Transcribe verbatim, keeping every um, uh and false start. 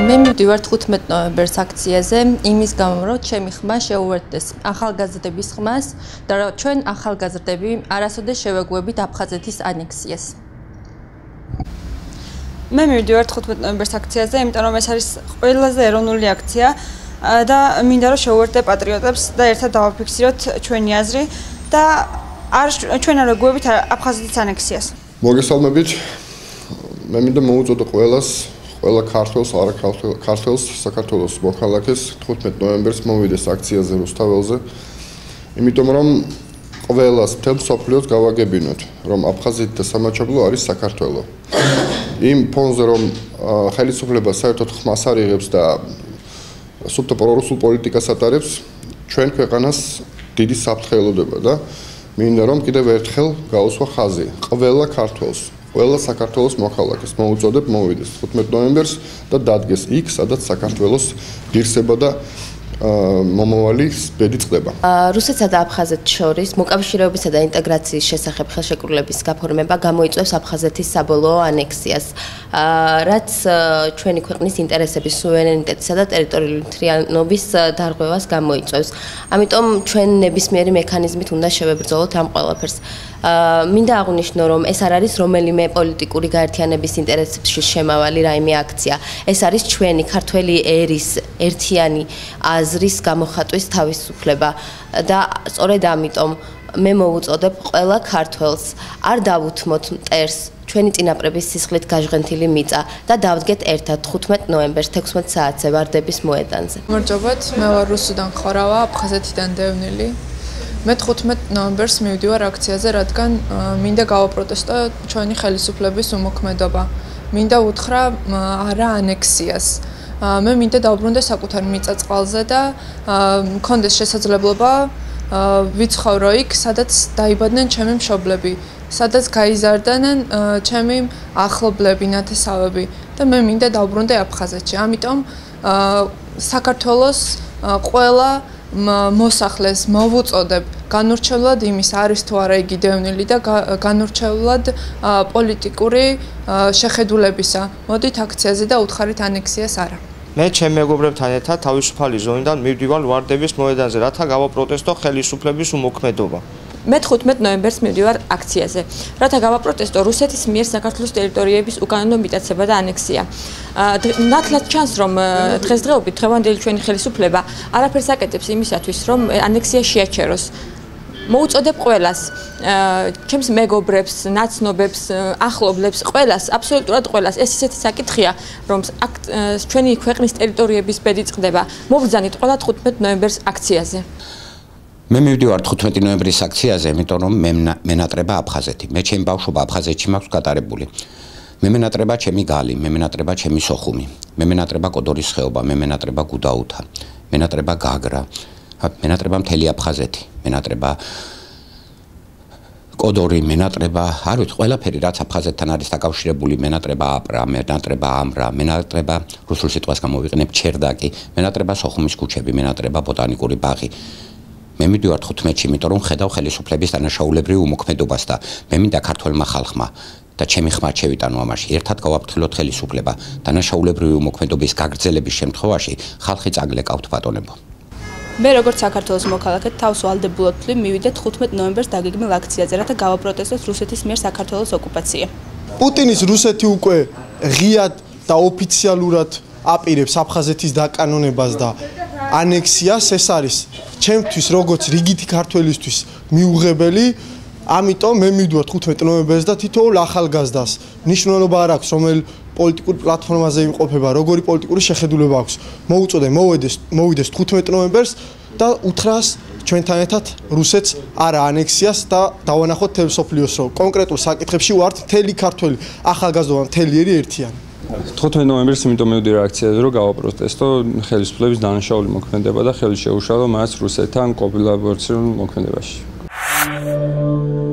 მე მივდივარ თხუთმეტ ნოემბერს აქციაზე იმის გამო რომ ჩემი ხმა შეუერთდეს ახალგაზრდების ხმას და რომ ჩვენ ახალგაზრდები არასოდეს შევეგუებით აფხაზეთის ანექსიას. მე მივდივარ თხუთმეტ ნოემბერს აქციაზე, იმიტომ რომ ეს არის ყველაზე ეროვნული აქცია და მინდა რომ შევუერთდე პატრიოტებს და ერთად დავაფიქსიროთ ჩვენი აზრი და არ ჩვენ არ ვეგუებით აფხაზეთის ანექსიას. მოგესალმებით. მე მინდა მოუწოდო ყველას ყველა ქართველს, არა ქართველს, საქართველოს მოქალაქეს თხუთმეტ ნოემბერს მოვიდეს აქციაზე რუსთაველზე. იმიტომ რომ ყველას მთელ მსოფლიოს გავაგებინოთ, რომ აფხაზეთი და სამაჩაბლო არის საქართველო. იმ ფონზე რომ ხელისუფლება საერთოდ ხმას არ იღებს და სუფთა პრორუსულ პოლიტიკას ატარებს, ჩვენ ქვეყანას დიდი საფრთხე ელოდება და მინდა რომ კიდევ ერთხელ გაუსვა ხაზი ყველა ქართველს, ყველა საქართველოს მოქალაქეს მოუწოდებ მოვიდეს თხუთმეტ ნოემბერს და დადგეს იქ, სადაც საქართველოს ღირსება და მომავალი ბედი წყდება. რუსეთსა და აფხაზეთს შორის მოკავშირეობისა და ინტეგრაციის შესახებ ხელშეკრულების გაფორმება გამოიწვევს აფხაზეთის საბოლოო ანექსიას, რაც ჩვენი ქვეყნის ინტერესების, სუვერენიტეტისა და ტერიტორიული მთლიანობის დარღვევას გამოიწვევს. ამიტომ ჩვენ ნებისმიერი მექანიზმით უნდა შევებრძოლოთ ამ ყველაფერს. მინდა აღვნიშნო, რომ ეს არ არის რომელიმე პოლიტიკური გაერთიანების ინტერესებში შემავალი რაიმე აქცია. ეს არის ჩვენი ქართველი ერის ერთიანი აზრის გამოხატვის თავისუფლება და სწორედ ამიტომ მე მოვუწოდებ ყველა ქართველს არ დავუთმოთ მტერს ჩვენი წინაპრების სისხლით გაჟღენთილი მიწა და დავდგეთ ერთად თხუთმეტ ნოემბერს თექვსმეტ საათზე ვარდების მოედანზე. მოგესალმებით, მე ვარ რუსუდან ხორავა, აფხაზეთიდან დევნილი. მე თხუთმეტ ნოემბერს მივდივარ აქციაზე, რადგან მინდა გავაპროტესტო ჩვენი ხელისუფლების უმოქმედობა. მინდა უთხრა არა ანექსიას. მე მინდა დავბრუნდე საკუთარ მიწა-წყალზე და მქონდეს შესაძლებლობა ვიცხოვრო იქ, სადაც დაიბადნენ ჩემი მშობლები, სადაც გაიზარდნენ ჩემი ახლობლები, ნათესავები და მე მინდა დავბრუნდე აფხაზეთში. ამიტომ საქართველოს ყველა მოსახლეს მოვუწოდებ განურჩევლად იმის არის თუ არა იგი დევნილი და განურჩევლად პოლიტიკური შეხედულებისა. მოდით აქციაზე და უთხარით ანექსიას არა. მე ჩემ მეგობრებთან ერთად თავისუფალი ზონიდან მივდივარ ვარდების მოედანზე, რათა გავაპროტესტო ხელისუფლების უმოქმედობა. მე თხუთმეტ ნოემბერს მივდივარ აქციაზე, რათა გავაპროტესტო რუსეთის მიერ საქართველოს ტერიტორიების უკანონო მიტაცება და ანექსია. ნათლად ჩანს, რომ დღესდღეობით დღევანდელი ჩვენი ხელისუფლება არაფერს აკეთებს იმისათვის, რომ ანექსია შეაჩეროს. მოუწოდებ ყველას, ჩემს მეგობრებს, ნაცნობებს, ახლობლებს, ყველას, აბსოლუტურად ყველას. ეს ისეთი საკითხია, რომ ჩვენი ქვეყნის ტერიტორიების ბედი წყდება. მობრძანით ყველა თხუთმეტ ნოემბერს აქციაზე. მე მივდივარ თხუთმეტი ნოემბრის აქციაზე, იმიტომ რომ მე მენატრება აფხაზეთი. მე ჩემი ბავშვობა აფხაზეთში მაქვს გატარებული. მე მენატრება ჩემი გალი, მე მენატრება ჩემი სოხუმი, მე მენატრება კოდორის ხეობა, მე მენატრება გუდაუთა, მენატრება გაგრა, მენატრება მთელი აფხაზეთი, მენატრება კოდორი, მენატრება, არ ვიცი, ყველაფერი რაც აფხაზეთთან არის დაკავშირებული, მენატრება აპრა, მენატრება ამრა, მენატრება რუსულ სიტყვას გამოვიყენებ ჩერდაკი, მენატრება სოხუმის ქუჩები, მენატრება ბოტანიკური ბაღი. მე მივდივარ თხუთმეტში, იმიტომ რომ ხედავ ხელისუფლების დანაშაულებრივ უმოქმედობას და მე მინდა ქართველმა ხალხმა და ჩემი ხმაც შევიტანო ამაში. ერთად გავაფრთხილოთ ხელისუფლება. დანაშაულებრივი უმოქმედობის გაგრძელების შემთხვევაში ხალხი წაგლეკავთ ბატონებო. მე როგორც საქართველოს მოქალაქე თავს ვალდებულობ მივიდე თხუთმეტ ნოემბერს დაგეგმილ აქციაზე, რათა გავაპროტესტოთ რუსეთის მიერ საქართველოს ოკუპაცია. პუტინის რუსეთი უკვე ღიად და ოფიციალურად აპირებს აფხაზეთის დაკანონებას და ანექსიას. ეს არის ჩემთვის როგორც რიგითი ქართველისთვის მიუღებელი. ამიტომ მე მივდივარ თხუთმეტ ნოემბერს და თითოეულ ახალგაზრდას მნიშვნელობა არ აქვს რომელ პოლიტიკურ პლატფორმაზე იმყოფება, როგორი პოლიტიკური შეხედულება აქვს. მოუწოდე მოვიდეს მოვიდეს თხუთმეტ ნოემბერს და უთხრას ჩვენთან ერთად რუსეთს არა ანექსიას და დავანახოთ თელ სოფლიოს, რომ კონკრეტულ საკითხებში ვართ მთელი ქართველი ახალგაზრდობა მთელი ერი ერთიანი. თხუთმეტ ნოემბერს იმიტომ მივდივარ აქციაზე, რომ გავაპროტესტო ხელისუფლების დანაშაული მოქმედება და ხელი შეუშალო მას რუსეთთან კოალიციურ მოქმედებაში.